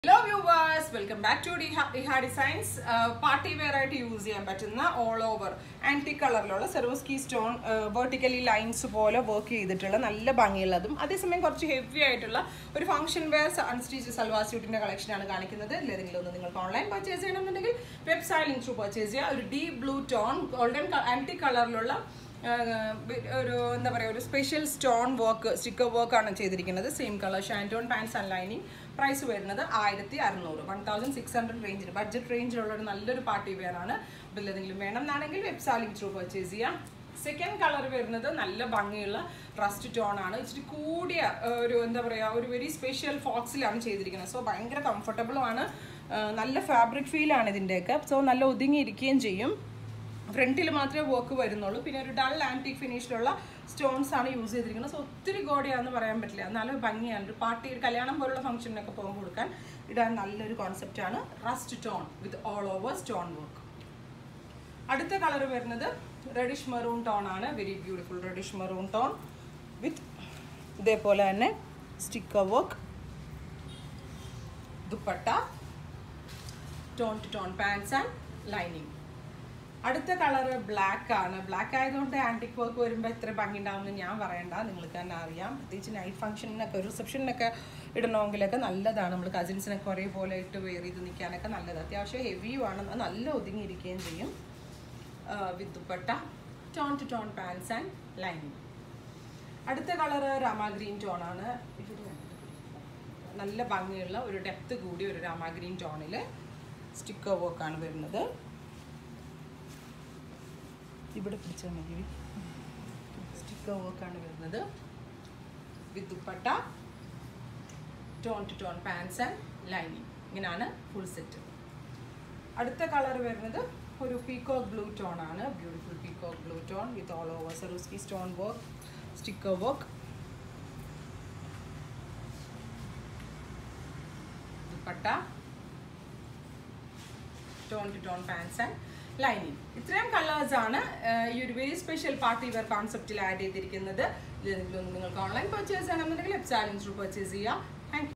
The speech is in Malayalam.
Hello viewers, welcome back to Iha Designs. Party wear ആയിട്ട് യൂസ് ചെയ്യാൻ പറ്റുന്ന ഓൾ ഓവർ ആന്റി കളറിലുള്ള സെറോസ്കി സ്റ്റോൺ വെർട്ടിക്കലി ലൈൻസ് പോലെ വർക്ക് ചെയ്തിട്ടുള്ള നല്ല ഭംഗിയുള്ളതും അതേസമയം കുറച്ച് ഹെവി ആയിട്ടുള്ള ഒരു ഫംഗ്ഷൻ വെയർ അൺസ്റ്റിച്ച് സൽവാർ സ്യൂട്ടിന്റെ കളക്ഷൻ ആണ് കാണിക്കുന്നത്. ഏതെങ്കിലും ഒന്ന് നിങ്ങൾക്ക് ഓൺലൈൻ പർച്ചേസ് ചെയ്യണമെന്നുണ്ടെങ്കിൽ വെബ്സൈറ്റ് ലിങ്ക് ത്രൂ പർച്ചേസ് ചെയ്യുക. ഒരു ഡീപ് ബ്ലൂ ടോൺ ഗോൾഡൻ ആന്റി കളറിലുള്ള ഒരു എന്താ പറയുക ഒരു സ്പെഷ്യൽ സ്റ്റോൺ വർക്ക് സ്റ്റിക്കർ വർക്കാണ് ചെയ്തിരിക്കുന്നത്. Same colour shantoon pants and lining. Price വരുന്നത് 1600 1600 റേഞ്ചിൽ ബഡ്ജറ്റ് റേഞ്ചിലുള്ള ഒരു നല്ലൊരു പാർട്ടി വെയർ ആണ്. അപ്പോൾ ഏതെങ്കിലും വേണം എന്നാണെങ്കിൽ വെബ്സൈറ്റ് ലിങ്ക് ത്രൂ പർച്ചേസ് ചെയ്യാം. സെക്കൻഡ് കളർ വരുന്നത് നല്ല ഭംഗിയുള്ള റസ്റ്റ് ടോൺ ആണ്. ഇച്ചിരി കൂടിയ ഒരു എന്താ പറയുക ഒരു വെരി സ്പെഷ്യൽ ഫോക്സിലാണ് ചെയ്തിരിക്കുന്നത്. സോ ഭയങ്കര കംഫർട്ടബിളും ആണ്. നല്ല ഫാബ്രിക് ഫീലാണ് ഇതിൻ്റെയൊക്കെ. സോ നല്ല ഒതുങ്ങിയിരിക്കുകയും ചെയ്യും. ഫ്രണ്ടിൽ മാത്രമേ വർക്ക് വരുന്നുള്ളൂ. പിന്നെ ഒരു ഡൾ ആൻറ്റിക് ഫിനിഷിലുള്ള സ്റ്റോൺസ് ആണ് യൂസ് ചെയ്തിരിക്കുന്നത്. സോ ഒത്തിരി ഗോഡിയാണെന്ന് പറയാൻ പറ്റില്ല. നല്ല ഭംഗിയാണ്. ഒരു പാർട്ടി ഒരു കല്യാണം പോലുള്ള ഫംഗ്ഷനൊക്കെ പോകുമ്പോൾ കൊടുക്കാൻ ഇടാൻ നല്ലൊരു കോൺസെപ്റ്റാണ്. Rust tone with all over stone work. അടുത്ത കളർ വരുന്നത് റെഡിഷ് മെറൂൺ ടോൺ ആണ്. Very beautiful reddish maroon tone with ഇതേപോലെ തന്നെ sticker work, dupatta, tone to tone pants and lining. അടുത്ത കളർ ബ്ലാക്ക് ആണ്. ബ്ലാക്ക് ആയതുകൊണ്ട് ആൻറ്റിക് വർക്ക് വരുമ്പോൾ എത്ര ഭംഗി ഉണ്ടാവുമെന്ന് ഞാൻ പറയണ്ട, നിങ്ങൾക്ക് തന്നെ അറിയാം. പ്രത്യേകിച്ച് നൈറ്റ് ഫംഗ്ഷനൊക്കെ റിസപ്ഷനൊക്കെ ഇടണമെങ്കിലൊക്കെ നല്ലതാണ്. നമ്മൾ കസിൻസിനൊക്കെ ഒരേപോലെ ഇട്ട് വെയർ ചെയ്ത് നിൽക്കാനൊക്കെ നല്ലത്. അത്യാവശ്യം ഹെവിയുമാണ്, നല്ല ഒതുങ്ങിയിരിക്കുകയും ചെയ്യും. With dupatta, tone to tone pants and lining. അടുത്ത കളർ രാമ ഗ്രീൻ ടോൺ ആണ്. നല്ല ഭംഗിയുള്ള ഒരു ഡെപ്ത് കൂടി ഒരു രാമ ഗ്രീൻ ടോണിൽ സ്റ്റിക്കർ വർക്കാണ് വരുന്നത്. ഇവിടെ പിടിച്ചാൽ മതി. സ്റ്റിക്കർ വർക്കാണ് വരുന്നത് with dupatta, tone to tone pants and lining. ഇങ്ങനെയാണ് ഫുൾ സെറ്റ്. അടുത്ത കളർ വരുന്നത് ഒരു പീകോക്ക് ബ്ലൂ ടോൺ ആണ്. Beautiful peacock blue tone with all over Swarovski stone work, sticker work, dupatta, tone to tone pants and lining. ഇത്രയും കളേഴ്സ് ആണ് ഈ ഒരു വെരി സ്പെഷ്യൽ പാർട്ടി വെയർ കോൺസെപ്റ്റിൽ ആഡ് ചെയ്തിരിക്കുന്നത്. നിങ്ങൾക്ക് ഓൺലൈൻ പർച്ചേസ് ചെയ്യണമെന്നുണ്ടെങ്കിൽ വെബ്സൈറ്റ് ത്രൂ പർച്ചേസ് ചെയ്യുക.